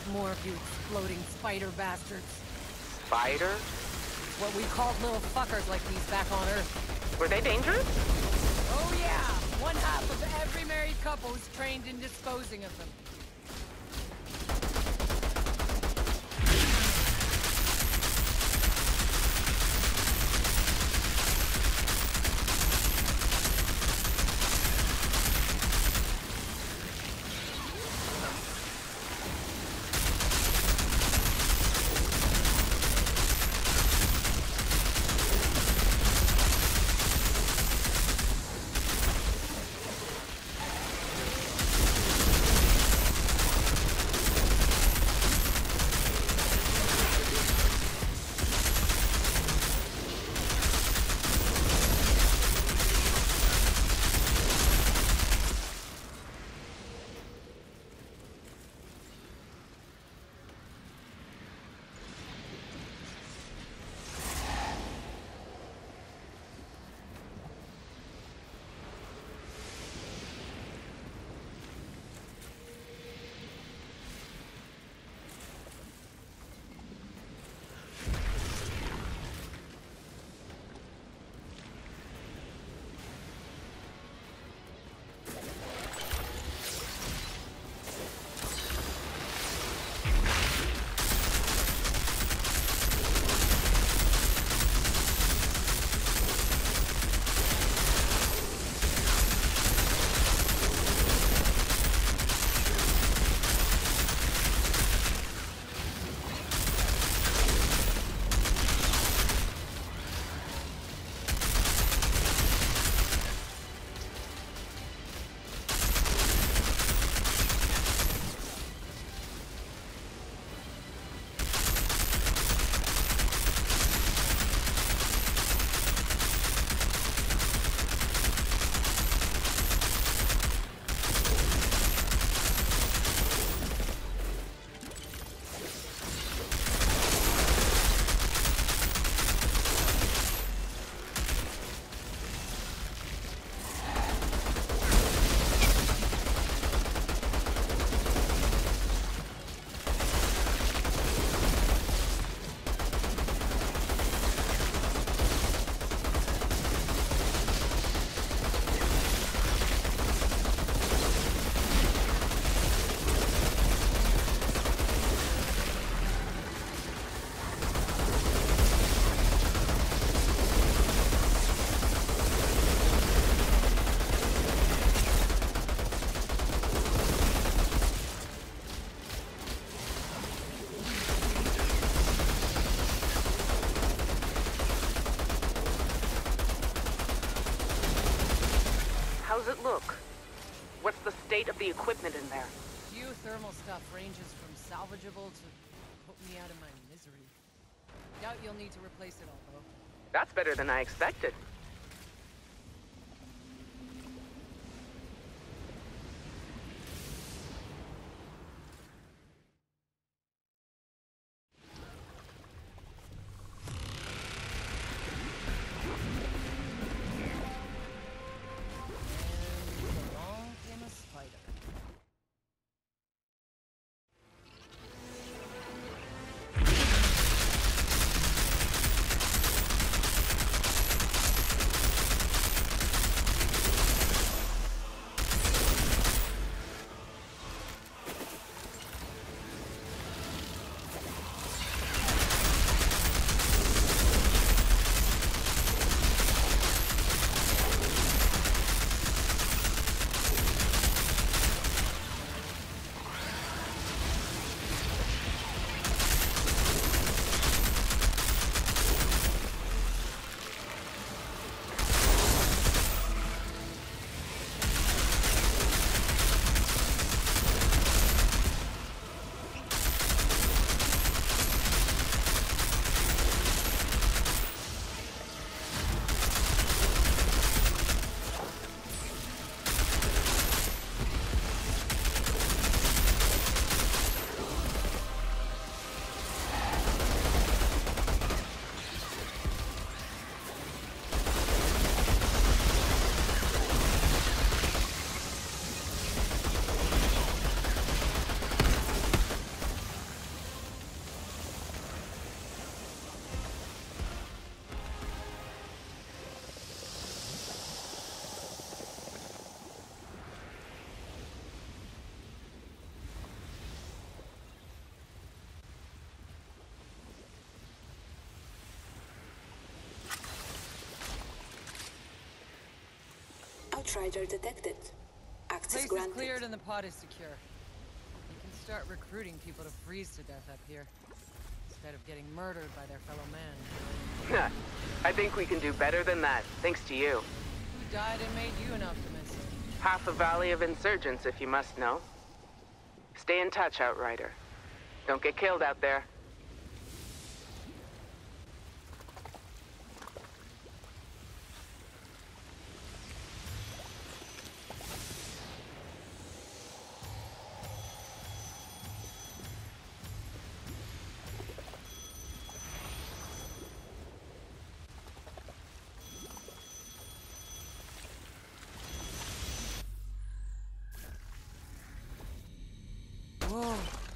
more of you exploding spider bastards. Spider? What we called little fuckers like these back on Earth. Were they dangerous? Oh yeah! One half of every married couple is trained in disposing of them. How's it look? What's the state of the equipment in there? Geothermal stuff ranges from salvageable to put me out of my misery. Doubt you'll need to replace it all, though. That's better than I expected. And along came a spider. Outrider detected. Access Place is granted. cleared and the pod is secure. You can start recruiting people to freeze to death up here, instead of getting murdered by their fellow man. I think we can do better than that, thanks to you. Who died and made you an optimist? Half a valley of insurgents, if you must know. Stay in touch, Outrider. Don't get killed out there. Whoa.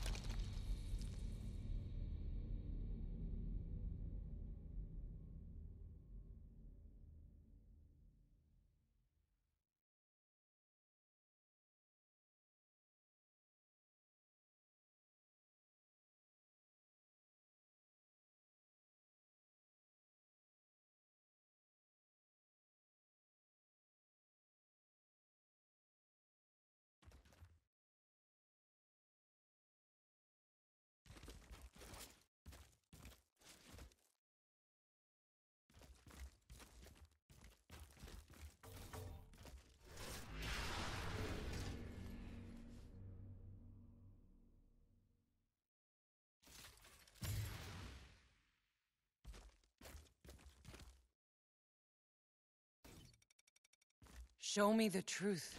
Show me the truth.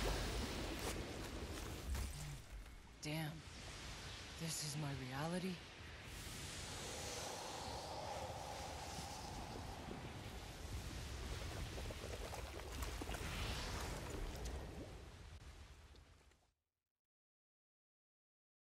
Damn. This is my reality?